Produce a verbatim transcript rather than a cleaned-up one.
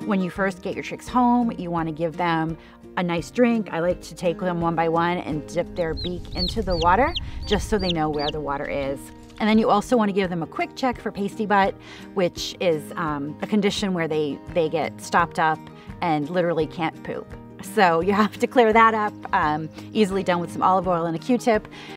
When you first get your chicks home, you want to give them a nice drink. I like to take them one by one and dip their beak into the water just so they know where the water is. And then you also want to give them a quick check for pasty butt, which is um, a condition where they, they get stopped up and literally can't poop. So you have to clear that up, um, easily done with some olive oil and a Q-tip.